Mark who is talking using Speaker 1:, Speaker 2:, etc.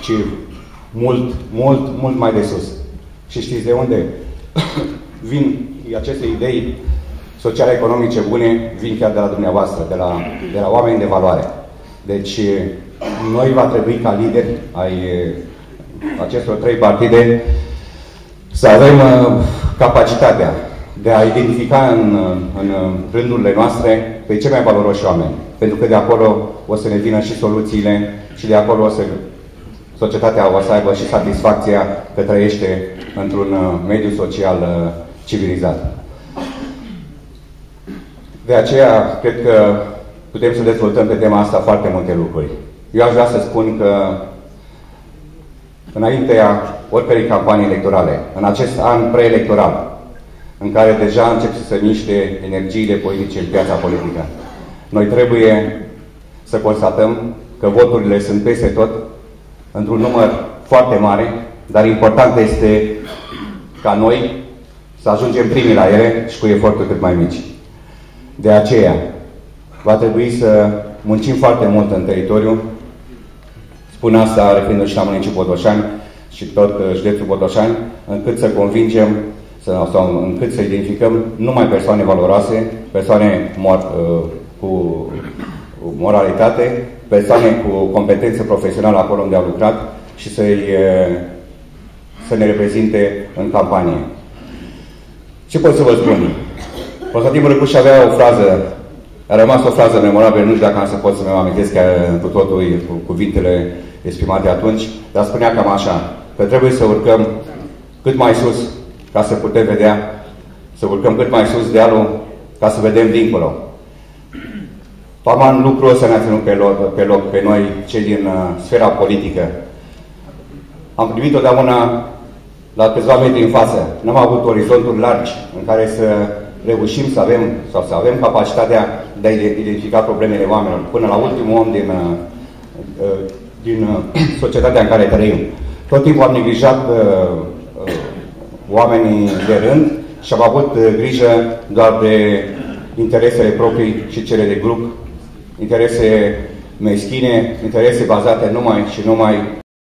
Speaker 1: ci mult, mult, mult mai de sus. Și știți de unde vin aceste idei social-economice bune? Vin chiar de la dumneavoastră, de la oameni de valoare. Deci, noi va trebui ca lideri ai acestor 3 partide să avem capacitatea de a identifica în rândurile noastre pe cei mai valoroși oameni. Pentru că de acolo o să ne vină și soluțiile și de acolo societatea o să aibă și satisfacția că trăiește într-un mediu social civilizat. De aceea, cred că putem să dezvoltăm pe tema asta foarte multe lucruri. Eu aș vrea să spun că înaintea oricărei campanii electorale, în acest an preelectoral, în care deja încep să se miște energiile politice în piața politică, noi trebuie să constatăm că voturile sunt peste tot, într-un număr foarte mare, dar important este ca noi să ajungem primii la ele și cu eforturi cât mai mici. De aceea, va trebui să muncim foarte mult în teritoriu. Spun asta referindu-și și la municipiul Botoșani și tot județul Botoșani, încât să convingem sau încât să identificăm numai persoane valoroase, persoane cu moralitate, persoane cu competență profesională acolo unde au lucrat și să ne reprezinte în campanie. Ce pot să vă spun? Constantin Brăcuș avea o frază, a rămas o frază memorabilă, nu știu dacă am să pot să mă amintesc cu totul cu cuvintele exprimate atunci, dar spunea cam așa, că trebuie să urcăm cât mai sus ca să putem vedea, să urcăm cât mai sus dealul ca să vedem dincolo. Taman lucrul ăsta ne-a ținut pe loc pe noi, cei din sfera politică. Am privit totdeauna la câțiva metri în față. N-am avut orizonturi largi în care să reușim să avem, sau să avem capacitatea de a identifica problemele oamenilor până la ultimul om din societatea în care trăim. Tot timpul am neglijat oamenii de rând și am avut grijă doar de interesele proprii și cele de grup, interese meschine, interese bazate numai și numai